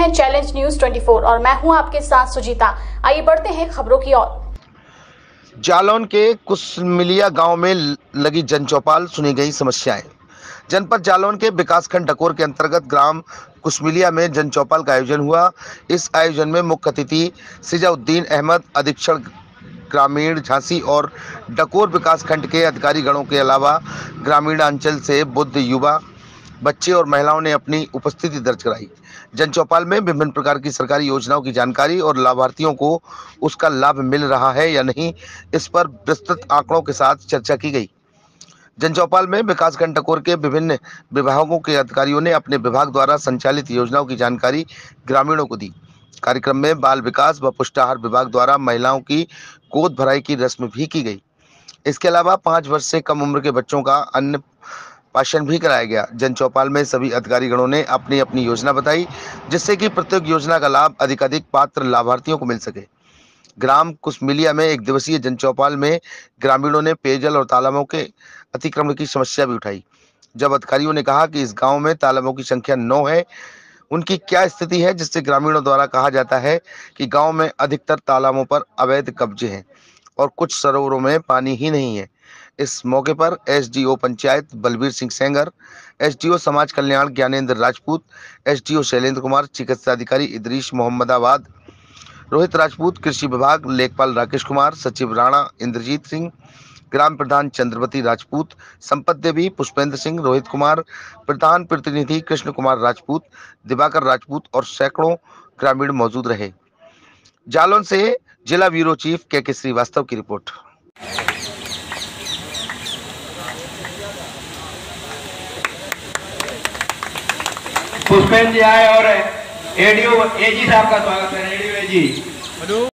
हैं challenge news 24 और मैं हूं आपके साथ सुजीता। आइए बढ़ते हैं खबरों की ओर। जालौन के कुसमिलिया गांव में लगी जन चौपाल, सुनी गई समस्याएं। जनपद जालौन के विकासखंड डकोर के अंतर्गत ग्राम कुसमिलिया में जन चौपाल का आयोजन हुआ। इस आयोजन में मुख्य अतिथि सिजाउद्दीन अहमद, अधीक्षण ग्रामीण झांसी और डकोर विकासखंड के अधिकारी गणों के अलावा ग्रामीण अंचल से बुद्ध युवा, बच्चे और महिलाओं ने अपनी उपस्थिति दर्ज कराई। जन चौपाल में विभिन्न प्रकार की सरकारी योजनाओं की जानकारी और लाभार्थियों को उसका लाभ मिल रहा है या नहीं, इस पर विस्तृत आंकड़ों के साथ चर्चा की गई। जन चौपाल में विकासखंड डकोर के विभिन्न विभागों के अधिकारियों ने अपने विभाग द्वारा संचालित योजनाओं की जानकारी ग्रामीणों को दी। कार्यक्रम में बाल विकास व पुष्टाहार विभाग द्वारा महिलाओं की गोद भराई की रस्म भी की गई। इसके अलावा 5 वर्ष से कम उम्र के बच्चों का अन्न भाषण भी कराया गया। जन चौपाल में सभी अधिकारी गणों ने अपनी अपनी योजना बताई, जिससे कि प्रत्येक योजना का लाभ अधिकाधिक पात्र लाभार्थियों को मिल सके। ग्राम कुसमिलिया में एक दिवसीय जन चौपाल में ग्रामीणों ने पेयजल और तालाबों के अतिक्रमण की समस्या भी उठाई। जब अधिकारियों ने कहा कि इस गांव में तालाबों की संख्या 9 है, उनकी क्या स्थिति है, जिससे ग्रामीणों द्वारा कहा जाता है कि गांव में अधिकतर तालाबों पर अवैध कब्जे हैं और कुछ सरोवरों में पानी ही नहीं है। इस मौके पर एसडीओ पंचायत बलबीर सिंह सेंगर, एसडीओ समाज कल्याण ज्ञानेंद्र राजपूत, एसडीओ शैलेंद्र कुमार, चिकित्सा अधिकारी इदरीश मोहम्मदाबाद, रोहित राजपूत, कृषि विभाग लेखपाल राकेश कुमार, सचिव राणा इंद्रजीत सिंह, ग्राम प्रधान चंद्रवती राजपूत, संपत देवी, पुष्पेंद्र सिंह, रोहित कुमार, प्रधान प्रतिनिधि कृष्ण कुमार राजपूत, दिवाकर राजपूत और सैकड़ों ग्रामीण मौजूद रहे। जालौन से जिला ब्यूरो चीफ के श्रीवास्तव की रिपोर्ट। पुष्पेंद्र जी आए और एडीओ एजी साहब का स्वागत है। एडीओ एजी